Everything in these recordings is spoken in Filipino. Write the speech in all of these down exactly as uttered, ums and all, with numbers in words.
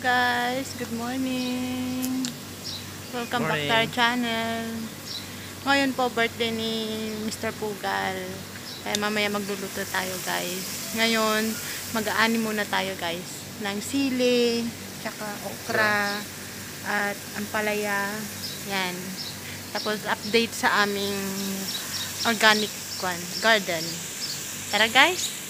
guys, good morning. Welcome back Morning. to our channel. Ngayon po birthday ni Mister Pugal. Kaya mamaya magluluto tayo guys. Ngayon mag-aani muna tayo guys ng sili, tsaka okra at ampalaya. Yan. Tapos update sa aming organic garden. Tara guys.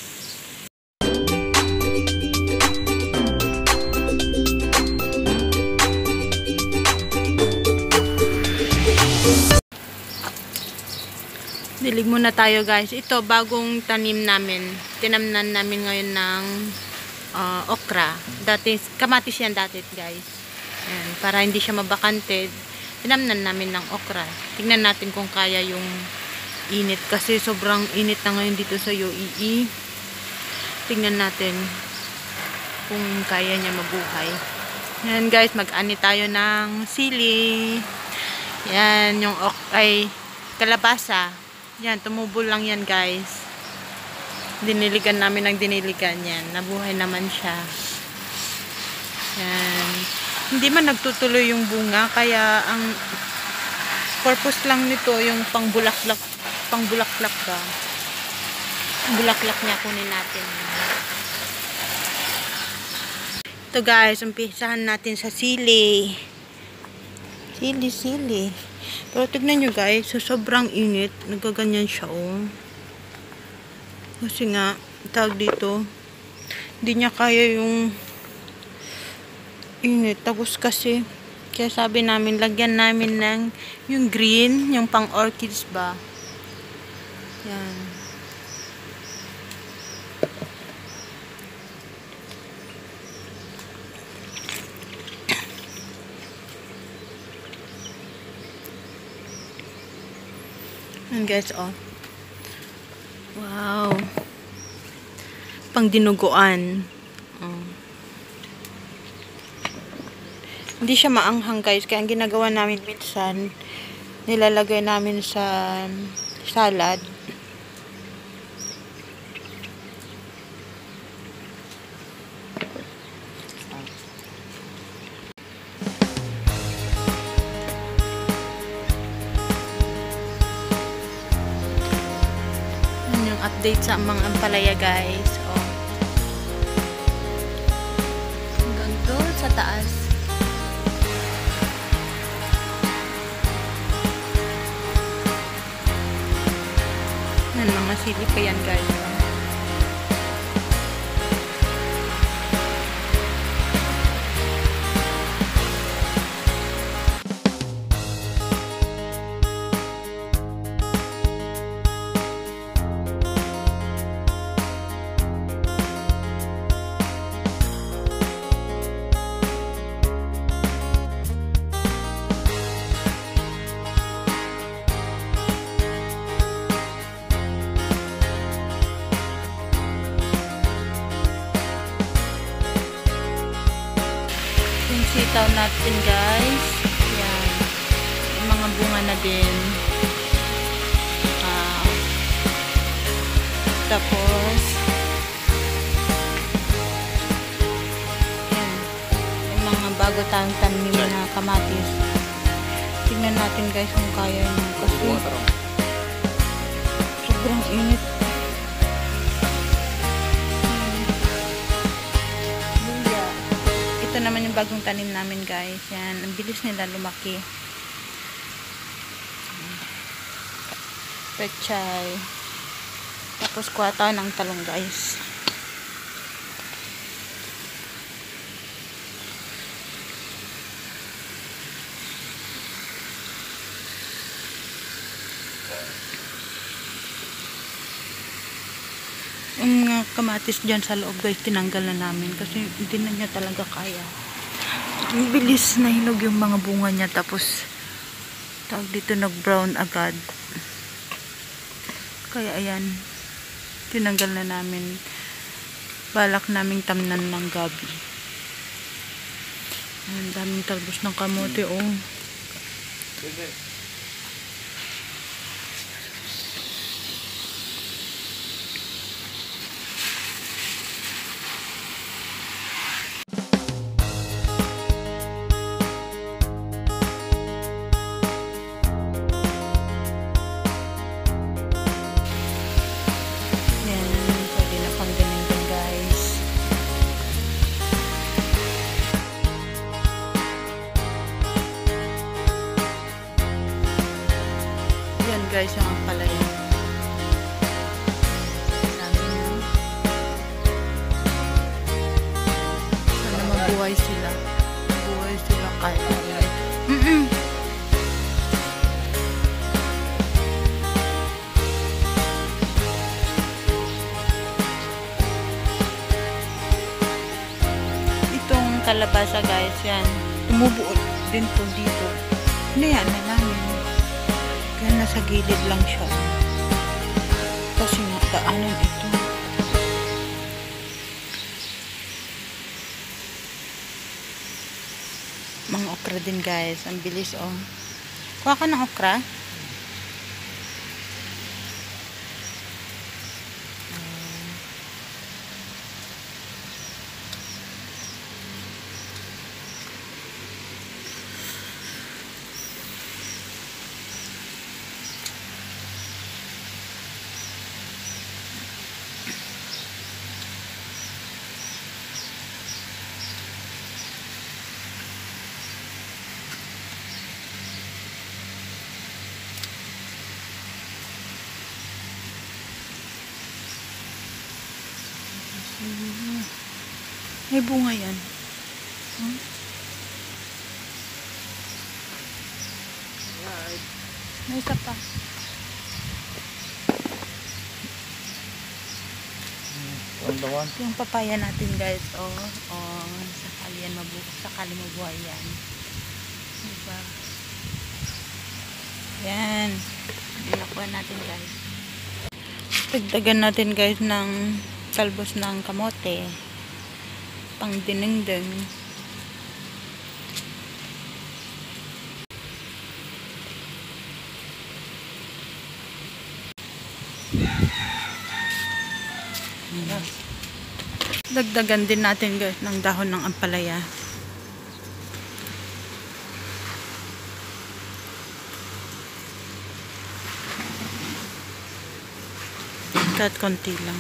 Dilig muna tayo guys. Ito bagong tanim namin. Tinamnan namin ngayon ng uh, okra. Dati, kamatis yan dati guys. Ayan, para hindi siya mabakante, tinamnan namin ng okra. Tingnan natin kung kaya yung init. Kasi sobrang init na ngayon dito sa U A E. Tingnan natin kung kaya niya mabuhay. Ayan guys, mag-ani tayo ng sili. Yan, yung ok ay kalabasa. Yan, tumubo lang yan guys. Diniligan namin ng diniligan yan. Nabuhay naman siya. Yan. Hindi man nagtutuloy yung bunga. Kaya ang purpose lang nito yung pangbulaklak. Pangbulaklak ba? Bulaklak niya kunin natin. Ito guys, umpisahan natin sa sili. Sili, sili. Pero tignan nyo guys, so sobrang init. Nagaganyan siya oh. Kasi nga, tawag dito, hindi niya kaya yung init. Tapos kasi, kaya sabi namin, lagyan namin ng yung green, yung pang orchids ba. Yan. Yan guys, oh. Wow. Pang dinuguan. Oh. Hindi siya maanghang guys. Kaya ang ginagawa namin minsan, nilalagay namin sa salad. Update sa mga ampalaya guys. Oh. Hanggang doon sa taas. Yan, mga sili pa yan guys. Oh. Sitaw natin guys. Yan. Yung mga bunga na din. Uh, tapos yan. Yung mga bago tayong tanim na kamatis. Tingnan natin guys kung kaya nyo. Kasi sobrang init. Ito naman yung bagong tanim namin guys. Yan, ang bilis nila lumaki. Pechay. Tapos kuha tayo ng talong guys. Yung mga kamatis dyan sa loob guys, tinanggal na namin kasi hindi na niya talaga kaya. Ang bilis na hinog yung mga bunga niya, tapos tawag dito nag brown agad. Kaya ayan, tinanggal na namin. Balak naming tamnan ng gabi. Ang daming talbos ng kamote oh. guys yung ampalaya. Dami na. Sana mabuhay sila. Mabuhay sila kahit ulit. Mm-mm. Itong kalabasa guys, yan. Tumubuo din po dito. Hinayaan na namin. Kaya nasa gilid lang siya. Kasi nga, daanan ito. Mga okra din guys. Ang bilis oh. Kuha ka ng okra? May bunga yan. Hmm? May isa pa. Yung papaya natin guys. Oh, oh, sakali yan mabuhay. Sakali mabuhay yan. Diba? Yan. Ilakuan natin guys. Dagdagan natin guys ng talbos ng kamote. Pang dinengdeng. Dagdagan din natin guys ng dahon ng ampalaya. Kahit konti lang.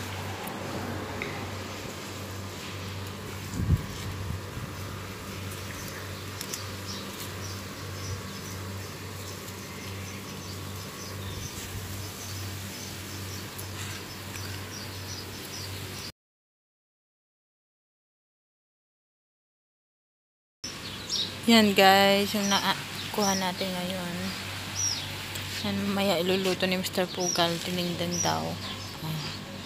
Yan guys, yung nakuha natin ngayon. Yan, maya iluluto ni Mister Pugal, dinengdeng daw. Oh.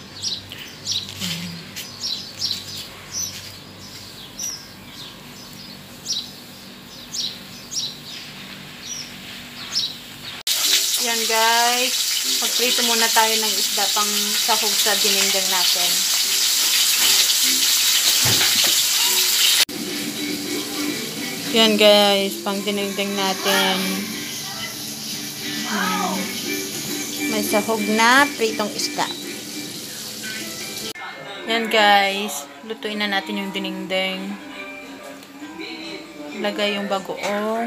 Yan guys, magprito muna tayo ng isda pang sahog sa dinengdeng natin. Yan guys, pang dinengdeng natin. Hmm. May sahog na pritong isda. Yan guys, lutuin na natin yung dinengdeng. Lagay yung bagoong.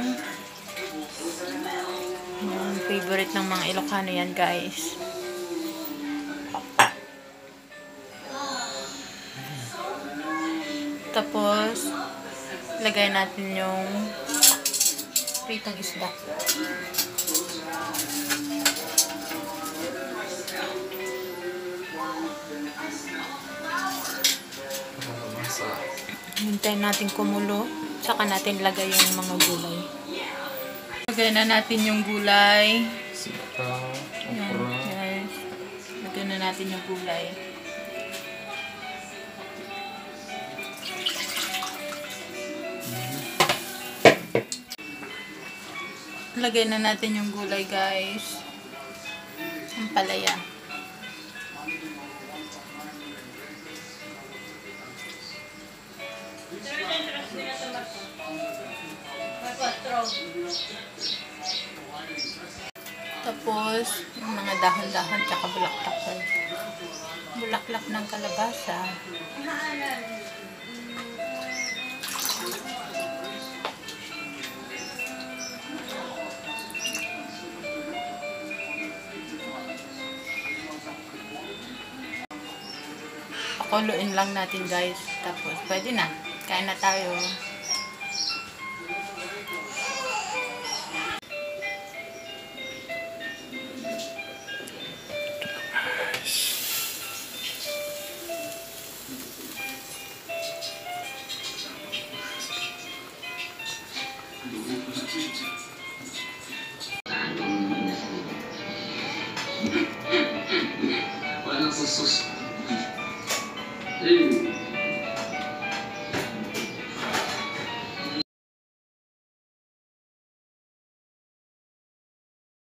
Yan, favorite ng mga Ilocano yan guys. Tapos, lagay natin yung pritong isda. Hintayin natin kumulo. Saka natin lagay yung mga gulay. Lagay na natin yung gulay. Sitaw, Yan, okra. guys. Lagay na natin yung gulay. Lagay na natin yung gulay guys. Ampalaya. Tapos, yung mga dahon-dahon tsaka bulaklak. Bulaklak ng kalabasa. Pakuluin lang natin guys. Tapos, pwede na. Kain na tayo. Walang susus. Eh,